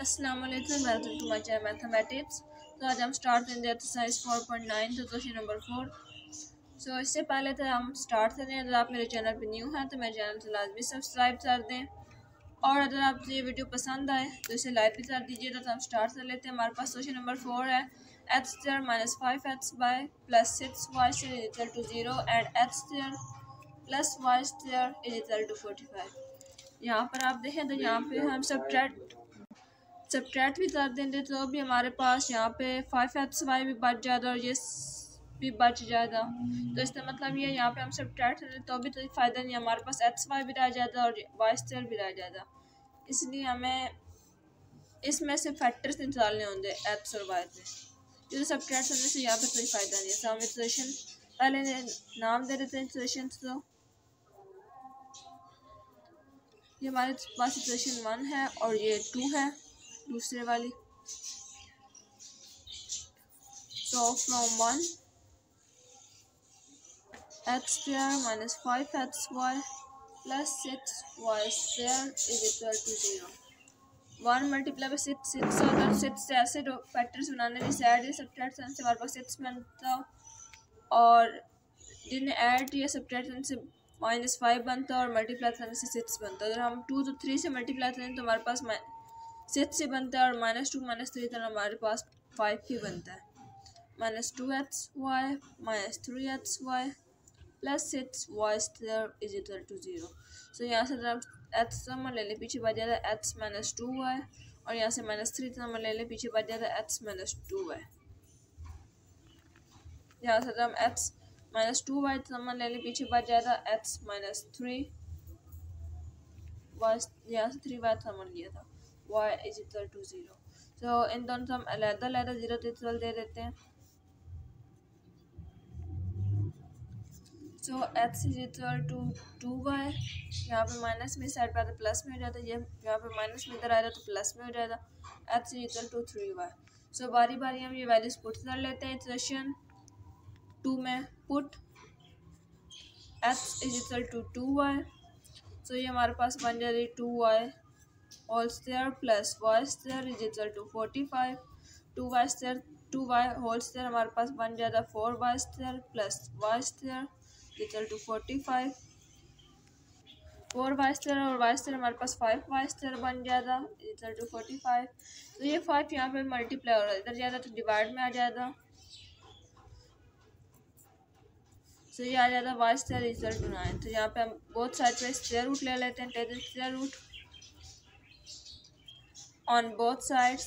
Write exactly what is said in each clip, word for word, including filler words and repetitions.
अस्सलाम वालेकुम, welcome to my channel mathematics. तो आज हम स्टार्ट करेंगे एक्सरसाइज फोर पॉइंट नाइन तो क्वेश्चन नंबर फोर। सो इससे पहले तो हम स्टार्ट करें, अगर आप मेरे चैनल पर न्यू हैं तो मेरे चैनल को लाजमी सब्सक्राइब कर दें, और अगर आपको ये वीडियो पसंद आए तो इसे लाइक भी कर दीजिएगा। तो हम स्टार्ट कर लेते हैं। हमारे पास क्वेश्चन नंबर फोर है, x square minus five x by plus six y square is equal to zero and x square plus y square is equal to forty five. यहाँ पर आप देखें तो यहाँ पे हम सब्ट्रैक्ट सब्ट्रैक्ट भी कर देंगे तो भी हमारे पास यहाँ पे फाइव एक्स वाई भी बच जाएगा और ये भी बच जाएगा। तो इसका मतलब ये यहाँ पे हम सब्ट्रैक्ट करें तो भी तो फ़ायदा नहीं, हमारे पास एक्स वाई भी रह जाता और वाई स्क्वायर भी रह जाता। इसलिए हमें इसमें से फैक्टर्स निकालने होंगे एक्स और वाई पे, जो सब्ट्रैक्ट करने से यहाँ पे कोई फ़ायदा नहीं है। तो हम इक्वेशन पहले नाम दे देते हैं इक्वेशन। तो ये हमारे पास इक्वेशन वन है और ये टू है दूसरे वाली। तो from one x square minus five x y plus six y square is equal to zero. One multiply by six six और सिक्स से ऐसे दो फैक्टर्स बनाने की साइड सब्ट्रैक्ट करने से हमारे पास सिक्स बनता, और जिन्हें ऐड या सब्ट्रैक्ट करने से माइनस फाइव बनता और मल्टीप्लाई करने से सिक्स बनता। अगर हम टू तो थ्री से मल्टीप्लाई करें तो हमारे पास सिक्स से बनता है, और माइनस टू माइनस थ्री तो हमारे पास फाइव ही बनता है। Minus two x y minus three x y plus six y square is equal to zero. So यहाँ से हम एक्स नंबर ले लें, पीछे बच जाता है एक्स माइनस टू वाई, और यहाँ से माइनस थ्री नंबर ले लें, पीछे बच जाता है एक्स माइनस टू वाई। यहाँ से हम x minus two y number ले लें, पीछे बच जाता है एक्स माइनस थ्री वाई, यहाँ से थ्री वाई नंबर लिया था, y is equal to zero. तो इन दोनों को हम अलग अलग जीरो इक्वल दे देते हैं। So x is equal to two y, यहाँ पे माइनस में साइड पे आता प्लस में हो जाता है, ये यहाँ पे माइनस में इधर आएगा तो प्लस में हो जाएगा। x is equal to three y. So बारी बारी हम ये वैल्यूज पुट कर लेते हैं इक्वेशन टू में। Put x is equal to two y, so ये हमारे पास बन जाएगी two y whole square plus y square is equal to forty five. Two y square two y whole square हमारे पास बन जाता four y square plus y square equal to forty five. Four y square और y square हमारे पास five Y square बन जाता equal to forty five. तो ये फाइव यहाँ पे मल्टीप्लाई हो रहा है, इधर जाता तो डिवाइड में आ जाता। तो ये आ जाता y square equal to nine. तो यहाँ पे हम बोथ साइड पे स्क्वायर रूट ले लेते हैं, take square root on both sides।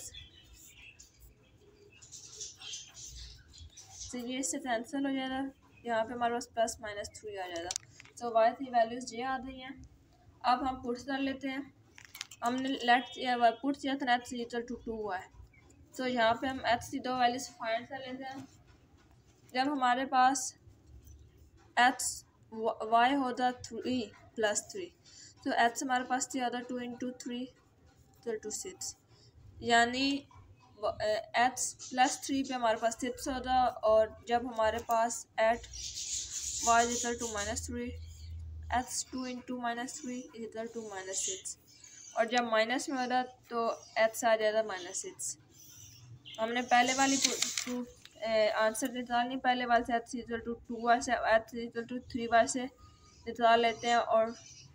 तो ये इससे कैंसिल हो जाएगा, यहाँ पे हमारे पास प्लस माइनस थ्री आ जाएगा। तो वाई की वैल्यूज ये आ गई हैं। अब हम पुट कर लेते हैं। हमने लेट पुट किया था x equal to two y, तो यहाँ पे हम एक्स की दो वैल्यूज फाइंड कर लेते हैं। जब हमारे पास एक्स वाई होता थ्री प्लस थ्री, तो एक्स हमारे पास थी होता two into three equal to six, यानी एक्स प्लस थ्री पे हमारे पास सिक्स होता, और जब हमारे पास at y equal to minus three x two into minus three equal to minus six, और जब माइनस में होता तो एक्स आ जाता माइनस सिक्स। हमने पहले वाली टू आंसर निकालनी, पहले वाले से x equal to two y से x equal to three y से निकाल लेते हैं, और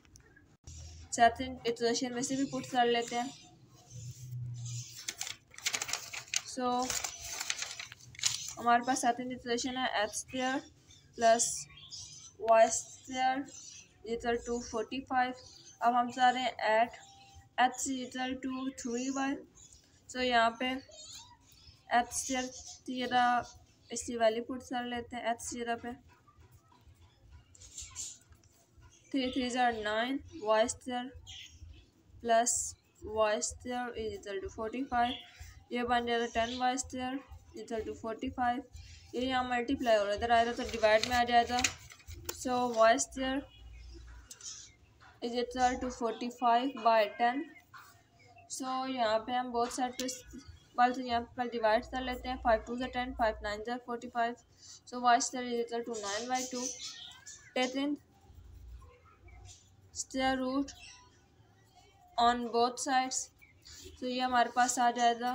सेकंड इक्वेशन में से भी पुट कर लेते हैं। सो so, हमारे पास सेकंड इक्वेशन है x square plus y square equal to forty five. अब हम चाह रहे हैं at x equal to three y. So यहाँ पे एक्स स्क्वायर की जगह इसकी वैल्यू पुट कर लेते हैं एक्स की जगह पे। थ्री थ्री ज़ार nine y square plus y square is equal to forty five. ये बन जाता ten y square equal to forty five. ये यहाँ मल्टीप्लाई हो रहा है, इधर आएगा तो डिवाइड में आ जाएगा। So y square is equal to forty five by ten. So यहाँ पे हम बहुत साइड पे वाले से यहाँ पर डिवाइड कर लेते हैं। फाइव टू ज़ा टेन, फाइव नाइन ज़ा forty five. So y square is equal to nine by two. Taking square root on both sides, तो ये हमारे पास आ जाएगा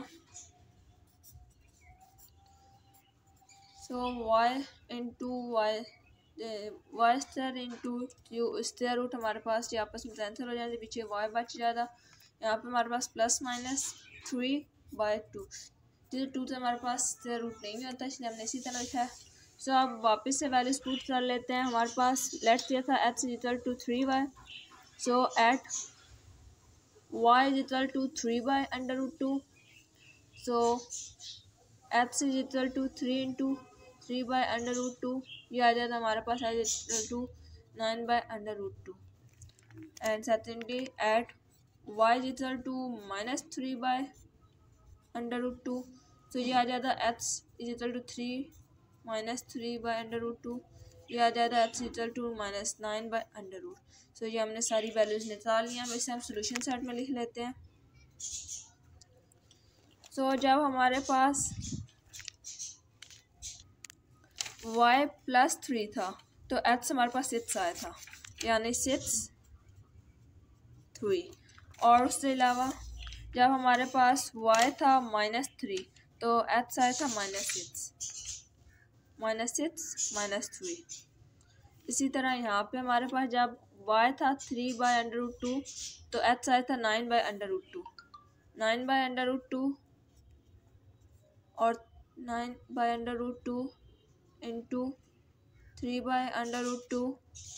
so y into y y square into you square root हमारे पास ये आपस में कैंसिल हो जाएंगे, पीछे वाई बच जाएगा। यहाँ पे हमारे पास plus minus three by two, जैसे टू से हमारे पास स्क्वायर रूट नहीं होता इसलिए हमने इसी तरह लिखा है। सो so, अब वापस से वैल्यूज पुट कर लेते हैं। हमारे पास लेट दिया था h is equal to three y, so at y is equal to three by under root two, so h is equal to three into three by under root two, ये आ जाता हमारे पास h is equal to nine by under root two. And secondly at y is equal to minus three by under root two, तो ये आ जाता h is equal to three minus three by under root two, ये आ जाता h is equal to minus nine by under root. So ये हमने सारी वैल्यूज निकाल लिया। वैसे हम सोल्यूशन सेट में लिख लेते हैं। सो so, जब हमारे पास y प्लस थ्री था तो h हमारे पास सिक्स आया था, यानी सिक्स थ्री। और उससे अलावा जब हमारे पास y था माइनस थ्री तो h आया था minus six, minus six minus three. इसी तरह यहाँ पे हमारे पास जब y था three by under root two तो h आया था nine by under root two, nine by under root two और nine by under root two into three by under root two.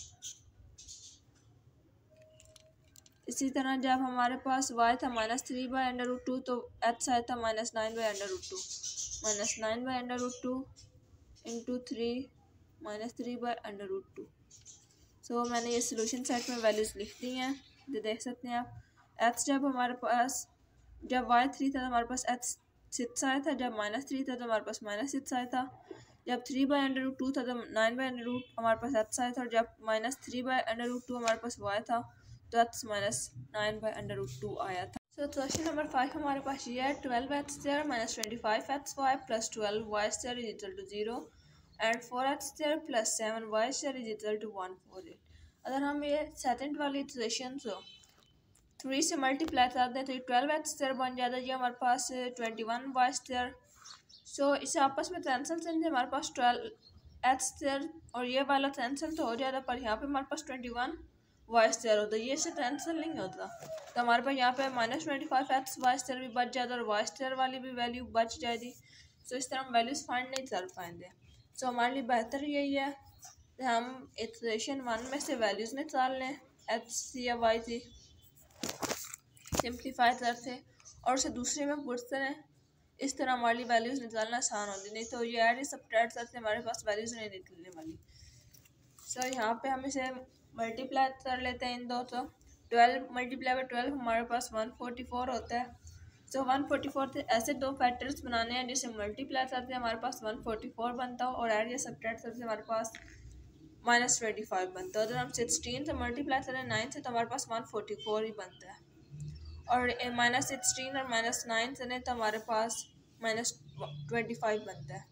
इसी तरह जब हमारे पास y था minus three by under root two तो h आया था minus nine by under root two, minus nine by under root two into three minus three by under root two. So मैंने ये सोल्यूशन सेट में values लिख दी हैं, जो देख सकते हैं आप। h जब हमारे पास जब y थ्री था तो हमारे पास h सिक्स आया था, जब माइनस थ्री था तो हमारे पास माइनस सिक्स आया था, जब three by under root two था तो नाइन बाई अंडर रूट हमारे पास h आया था, और जब minus three by under root two हमारे पास y था तो h minus nine by under root two आया था। सो क्वेश्चन नंबर फाइव हमारे पास ये है twelve x square minus twenty five x y plus twelve y square is equal to zero and four x square plus seven y square is equal to one four eight. अगर हम ये second वाली equation को three से multiply कर दें तो ये ट्वेल्व एक्स स्क्वायर बन जाता है, ये हमारे पास twenty one y square. So इसे आपस में कैंसिल से हमारे पास ट्वेल्व एक्स स्क्वायर और ये वाला कैंसिल तो हो जाता, पर यहाँ पे हमारे पास ट्वेंटी वन वाई स्क्वायर होता है, ये से कैंसिल नहीं होता। तो हमारे पास यहाँ पे minus twenty five x y square भी बच जाता है और वाई स्क्वायर वाली भी वैल्यू बच जाएगी। सो इस तरह हम वैल्यूज़ फाइंड नहीं कर पाएंगे। सो हमारे लिए बेहतर यही है कि हम इक्वेशन वन में से वैल्यूज़ निकाल लें एक्स सी या वाई थी, सिंप्लीफाई करते और उसे दूसरे में पुट करें। इस तरह हमारी वैल्यूज़ निकालना आसान होती, नहीं तो ये ऐड सब्ट्रैक्ट करते हमारे पास वैल्यूज़ नहीं निकलने वाली। सो so, यहाँ पे हम इसे मल्टीप्लाई कर लेते हैं इन दो, तो ट्वेल्व मल्टीप्लाई बाई ट्वेल्व हमारे पास वन फोर्टी फोर होता है। सो वन फोर्टी फोर थे ऐसे दो फैक्टर्स बनाने हैं जिसे मल्टीप्लाई करते हैं हमारे पास वन फोर्टी फोर बनता हो और ऐड या सब्ट्रैक्ट करते हमारे पास माइनस ट्वेंटी फाइव बनता है। अगर हम सिक्सटीन से मल्टीप्लाई करें नाइन से तो हमारे पास वन फोर्टी फोर ही बनता है, और माइनस सिक्सटीन और माइनस नाइन से तो हमारे पास माइनस ट्वेंटी फाइव बनता है।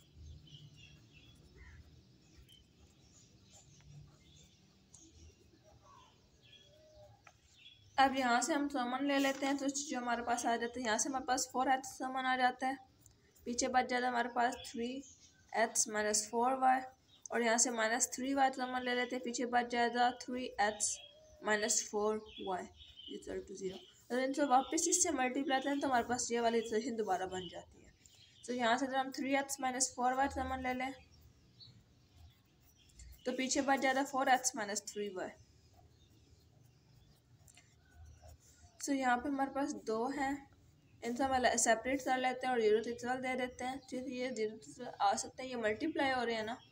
अब यहाँ से हम कॉमन ले लेते हैं तो जो हमारे पास आ जाता है, यहाँ से हमारे पास फोर एच कॉमन आ जाता है, पीछे बच जाता है हमारे पास three h minus four y, और यहाँ से माइनस थ्री वाई कॉमन ले लेते हैं, पीछे बच जाएगा three h minus four y equal to zero. तो इनसे वापस इससे मल्टीप्लाई करें तो हमारे पास ये वाली इक्वेशन दोबारा बन जाती है। तो यहाँ से जब हम three h minus four y common ले लें तो पीछे बच जाता है four h minus three y. So so, यहाँ पे हमारे पास दो हैं, इनसे हम सेपरेट कर लेते हैं और जीरो तितल दे देते हैं, फिर ये जीरो तितल आ सकते हैं, ये मल्टीप्लाई हो रहे हैं ना।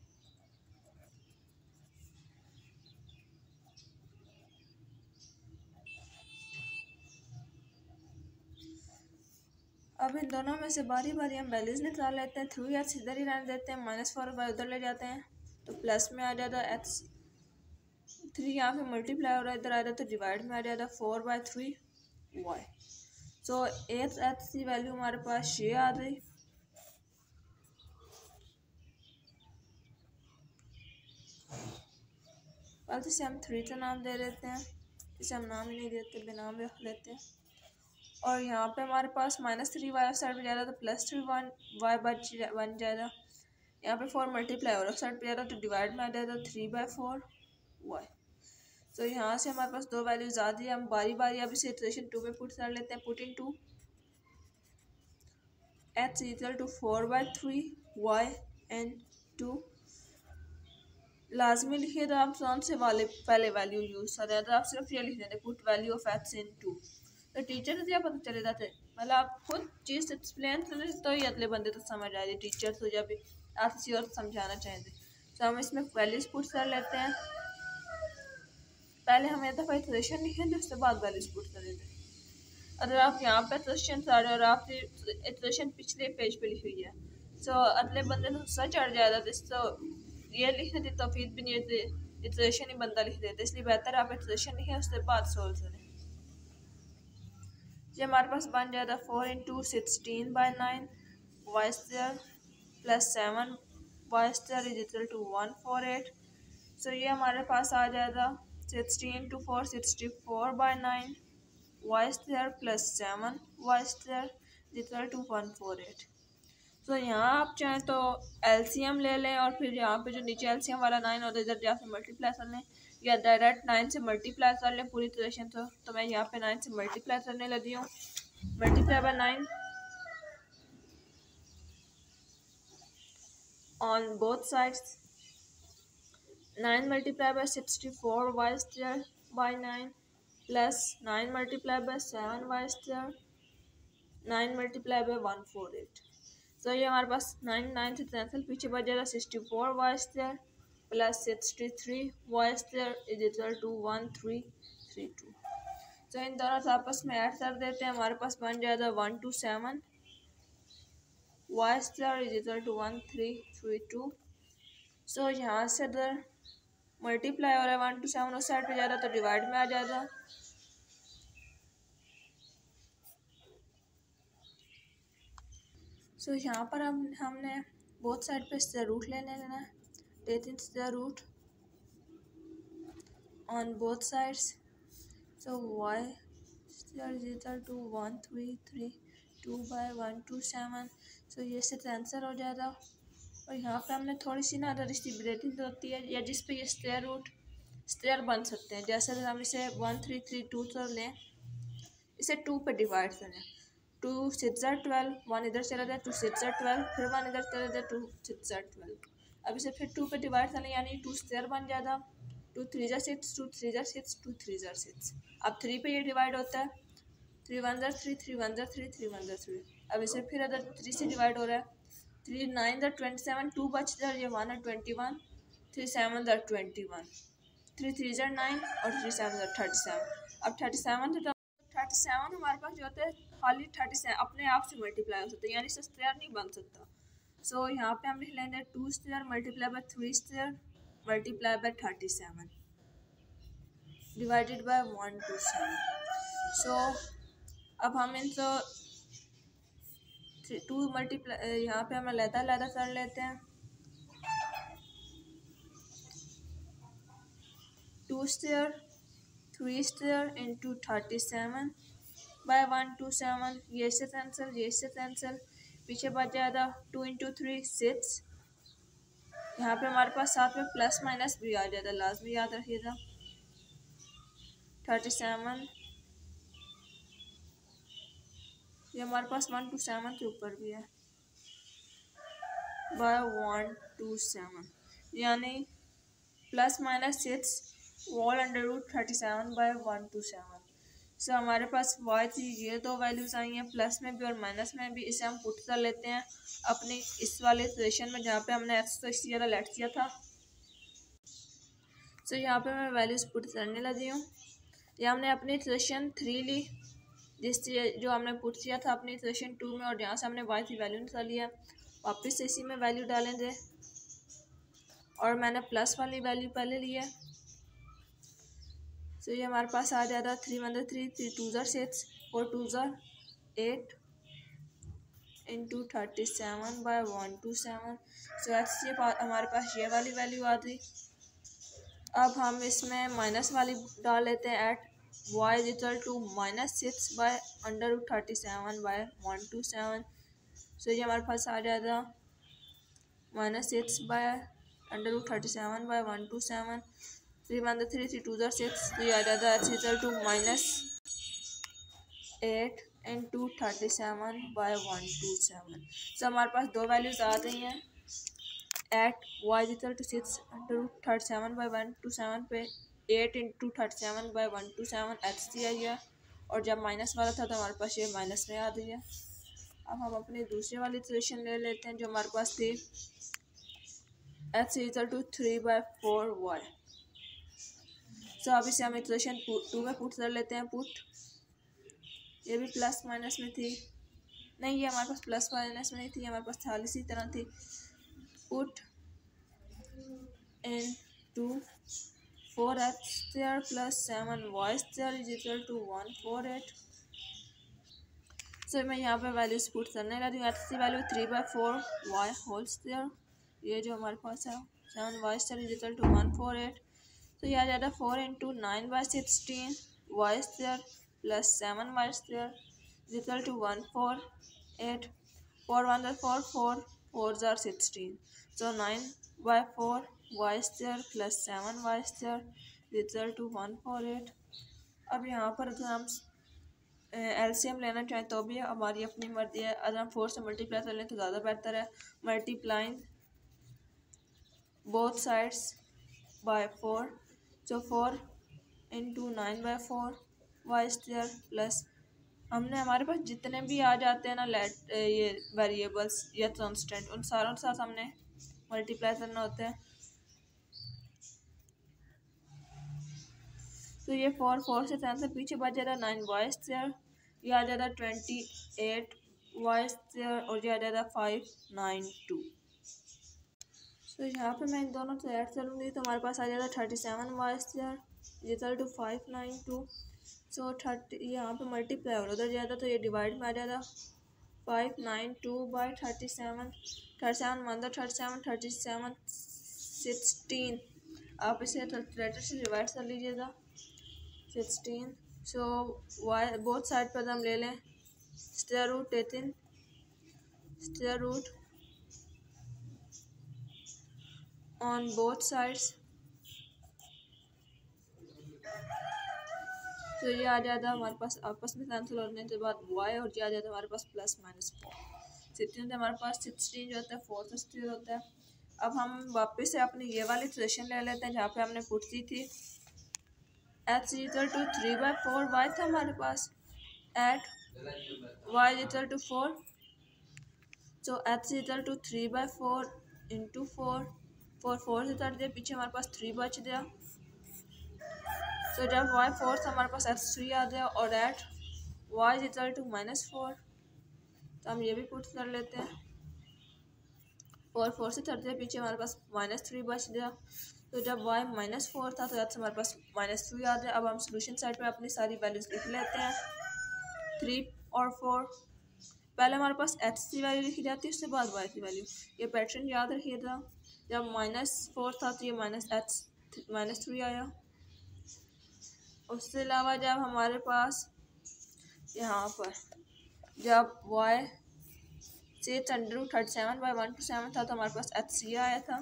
अब इन दोनों में से बारी बारी हम वैल्यूज निकाल लेते हैं। थ्री एक्स इधर ही रहने देते हैं, माइनस फोर बाई उधर ले जाते हैं तो प्लस में आ जाता है एक्स, थ्री यहाँ पे मल्टीप्लाई हो रहा है, इधर आ जाता है डिवाइड में आ जाता है four by three y. So at x की वैल्यू हमारे पास ये आ गई। अब इसे हम थ्री का नाम दे देते हैं, इसे हम नाम ही नहीं देते, बेनाम रख लेते हैं। और यहाँ पे हमारे पास माइनस थ्री वाई साइड पे जाएगा तो प्लस थ्री वन वाई बच बन जाएगा। यहाँ पे फोर मल्टीप्लाई और साइड पे जाएगा तो डिवाइड में आ जाएगा थ्री बाई फोर वाई। तो यहाँ से हमारे पास दो वैल्यूज आ गई। हम बारी बारी अब इसे इटरेशन टू में पुट कर लेते हैं। Put in two x equal to four by three y and two. लाजमी लिखिए तो आप कौन से वाले पहले वैल्यू यूज़ कर रहे हैं, तो आप सिर्फ ये लिख देते put value of x in two. तो टीचर से पता चले जाते मतलब आप खुद चीज़ एक्सप्लेन करें तो ही अगले बंदे तक समझ आ जाए। टीचर तो जब आप किसी और समझाना चाहेंगे तो हम इसमें वैल्यूज पुट कर लेते हैं। पहले हम एक दफ़ा इटरेशन लिखेंगे उसके बाद वैल्यूज पुट करेंगे। अगर आप यहाँ पे इटरेशन आ रहे और आपने इटरेशन पिछले पेज पे लिखी हुई है तो अगले बंदे को सच चढ़ जाएगा। तो ये लिखने की तौफीक भी नहीं है, इटरेशन ही बंदा लिख देता है। इसलिए बेहतर आप इटरेशन लिखें उसके बाद सोल्व करें। ये हमारे पास बन जाएगा four into sixteen by nine y square plus seven y square is equal to one four eight. So ये हमारे पास आ जाएगा sixteen into four sixty four by nine y square plus seven y square is equal to one four eight. तो यहाँ आप चाहें तो एलसीएम ले लें और फिर यहाँ पे जो नीचे एलसीएम वाला नाइन होता है इधर जाके मल्टीप्लाई कर लें, या डायरेक्ट नाइन से मल्टीप्लाई कर लें पूरी तरह से। तो तो मैं यहाँ पे नाइन से मल्टीप्लाई करने लगी हूँ। Multiply by nine on both sides. Nine multiply by sixty four y square by nine plus nine multiply by seven y square nine multiply by one four eight. तो ये हमारे पास नाइन नाइन से cancel पीछे बच जाएगा sixty four y square plus sixty three y square is equal to one three three two. तो इन दोनों से आपस में ऐड कर देते हैं। हमारे पास बन जाएगा one two seven y square is equal to one three three two. So यहाँ से इधर मल्टीप्लाई हो रहा है वन टू सेवन उस साइड पे जा रहा तो डिवाइड में आ जाएगा। सो so, यहाँ पर हम हमने बोथ साइड पे स्क्वायर रूट ले लेना है। Taking square root on both sides. So y square is equal to one three three two by one two seven. So ये से आंसर हो जाएगा। और यहाँ पे हमने थोड़ी सी ना अदर इसकी ब्रेकिंग होती है या जिस पे ये स्क्वायर रूट स्क्वायर बन सकते हैं। जैसे अगर हम इसे वन थ्री थ्री टू तो लें, इसे टू पे डिवाइड करें। टू सिक्स ज़ार ट्वेल्व, वन इधर चला जाए टू सिक्स ज़ार ट्वेल्व, फिर वन इधर चला जाए टू सिक्स ज़ार ट्वेल्व। अब इसे फिर टू पे डिवाइड करें यानी टू स्क्वायर बन जाएगा। टू थ्री ज़ार सिक्स, टू थ्री ज़ार सिक्स, टू थ्री ज़ार सिक्स। अब थ्री पे ये डिवाइड होता है। थ्री वन ज़ार थ्री, थ्री वन ज़ार थ्री, थ्री वन ज़ार थ्री। अब इसे फिर अगर थ्री से डिवाइड हो रहा है। थ्री नाइन ज़ार ट्वेंटी सेवन, टू बच ज़ार ये वन है ट्वेंटी वन, थ्री सेवन ज़ार ट्वेंटी वन, थ्री थ्री ज़ार नाइन और थ्री सेवन ज़ार थर्टी सेवन। अब थर्टी सेवन से थर्टी सेवन हमारे पास जो होता है खाली थर्टी सेवन अपने आप से मल्टीप्लाई हो सकता है, यानी इससे स्क्वायर नहीं बन सकता। सो so, यहाँ पे हम लिख लेंगे two square multiply by three square multiply by thirty seven divided by one two seven. So अब हम इनको टू मल्टीप्लाई यहाँ पे हम लैदा लैदा कर लेते हैं। Two square three square into thirty seven by one two seven. ये से कैंसिल, ये से कैंसिल, पीछे बच जाएगा टू इंटू थ्री सिक्स। यहाँ पे हमारे पास साथ में प्लस माइनस भी आ जाएगा, लाजमी याद रखिएगा। थर्टी सेवन ये हमारे पास वन टू सेवन के ऊपर भी है बाय वन टू सेवन, यानी प्लस माइनस सिक्स वॉल under root thirty seven by one two seven. So हमारे पास वाई थी ये दो वैल्यूज़ आई हैं प्लस में भी और माइनस में भी। इसे हम पुट कर लेते हैं अपने इस वाले इक्वेशन में जहाँ पे हमने एक्स को इसी जगह लेट किया था। सो so, यहाँ पे मैं वैल्यूज़ पुट करने लगी हूँ। यहाँ हमने अपनी इक्वेशन थ्री ली जिस जो हमने पुट किया था अपनी इक्वेशन टू में, और यहाँ से हमने वाई थी वैल्यू निकाल लिया। वापस इसी में वैल्यू डालेंगे और मैंने प्लस वाली वैल्यू पहले ली है। तो ये हमारे पास आ जाएगा थ्री वन ज़ार थ्री, थ्री टू ज़ार सिक्स, फोर टू ज़ार eight into thirty seven by one two seven. So ऐसे हमारे पास ये वाली वैल्यू आ गई। अब हम इसमें माइनस वाली डाल लेते हैं add. y is equal to minus six by under root thirty seven by one two seven. So ये हमारे पास आ जाएगा minus six by under root thirty seven by one two seven. Three one three three two ज़र six, तो ये आ जाएगा x equal to minus eight into thirty seven by one two seven. So हमारे पास दो वैल्यूज़ आ गई हैं। At y is equal to six under root thirty seven by one two seven पे eight into thirty seven by one two seven x दिया गया, और जब माइनस वाला था तो हमारे पास ये माइनस में आ गई है। अब हम अपनी दूसरी वाली इक्वेशन ले लेते हैं जो हमारे पास थी x is equal to three by four y. So अब इसे हम इक्वेशन टू में पुट कर लेते हैं। पुट ये भी प्लस माइनस में थी, नहीं ये हमारे पास प्लस माइनस में नहीं थी, हमारे पास थाली इसी तरह थी। Put in two four x square plus seven y square is equal to one four eight. So मैं यहाँ पे वैल्यूज पुट करने लगी हूँ। एक्स की value three by four y whole square, ये जो हमारे पास है seven y square is equal to one four eight. तो यह आ जाएगा four into nine by sixteen y square plus seven y square is equal to one four eight. Four one ज़र फोर, फोर फोर ज़र sixteen, so nine by four y square plus seven y square is equal to one four eight. अब यहाँ पर अगर हम LCM लेना चाहें तो भी हमारी अपनी मर्जी है। अगर हम फोर से मल्टीप्लाई कर लें तो ज़्यादा बेहतर है। Multiplying both sides by four, so four into nine by four y square plus हमने हमारे पास जितने भी आ जाते हैं ना लेट ये वेरिएबल्स या कांस्टेंट, उन सारों के साथ हमने मल्टीप्लाई करना होता है। तो ये फोर फोर से सेवन से पीछे बच जाएगा नाइन वाई स्क्वायर, ये आ जाएगा ट्वेंटी एट वाई स्क्वायर, और ये आ जाएगा फाइव नाइन टू। तो यहाँ पे मैं इन दोनों से ऐड करूँगी तो हमारे पास आ जाएगा thirty seven y square equal to five nine two. So thirty यहाँ पे मल्टीप्लाई और उधर जाएगा तो ये डिवाइड में आ जाएगा five nine two by thirty seven. Thirty seven one thirty seven thirty seven sixteen, आप इसे कैलकुलेटर से डिवाइड कर लीजिएगा sixteen. So y both side पर हम ले लें square root eighteen, square root on both sides, तो ये आ जाता है हमारे पास आपस में कैंसिल होने के बाद वाई, और ये आ जाता है हमारे पास प्लस माइनस फोर। सिक्सटीन हमारे पास सिक्सटीन जो होता है फोर से स्क्वायर होता है। अब हम वापस से अपनी ये वाली इक्वेशन ले लेते हैं जहाँ पे हमने पुट की थी x equal to three by four y था हमारे पास, at y equal to four, so x equal to three by four into four, four four से कट दिया, पीछे हमारे पास थ्री बच गया। तो जब वाई फोर से हमारे पास एक्स थ्री आ गया, और at y equal to minus four, तो हम ये भी पुट कर लेते हैं। फोर फोर से कट दिया, पीछे हमारे पास माइनस थ्री बच गया। तो जब y माइनस फोर था तो एक्स हमारे पास माइनस थ्री आ गया। अब हम सोल्यूशन साइड पे अपनी सारी वैल्यूज लिख लेते हैं। थ्री और फोर, पहले हमारे पास एक्स की वैल्यू लिखी जाती है, उसके बाद y की वैल्यू। ये पैटर्न याद रखिएगा, जब माइनस फोर था तो ये माइनस एक्स माइनस थ्री आया। उसके अलावा जब हमारे पास यहाँ पर जब y six under thirty seven by one two seven था तो हमारे पास एक्स ये आया था।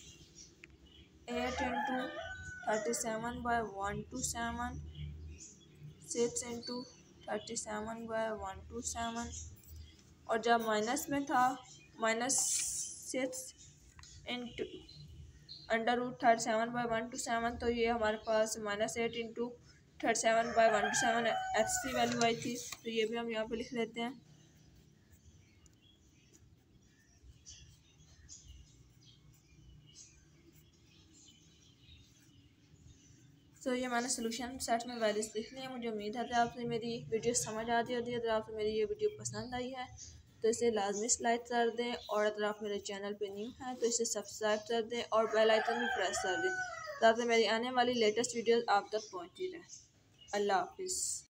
Eight into thirty seven by one two seven, six into thirty seven by one two seven, और जब माइनस में था minus six into under root thirty seven by one two seven, तो ये हमारे पास minus eight into thirty seven by one two seven x की value आई थी। तो ये भी हम यहाँ पे लिख लेते हैं। तो ये मैंने सोल्यूशन सेट में वैल्यूज लिख ली है। मुझे उम्मीद है कि आपसे मेरी वीडियो समझ आती होती है। अगर आपको मेरी ये वीडियो पसंद आई है तो इसे लाजमी लाइक कर दें, और अगर आप मेरे चैनल पे न्यू हैं तो इसे सब्सक्राइब कर दें और बेल आइकन भी प्रेस कर दें ताकि मेरी आने वाली लेटेस्ट वीडियोस आप तक पहुँचती रहे। अल्लाह हाफिज़।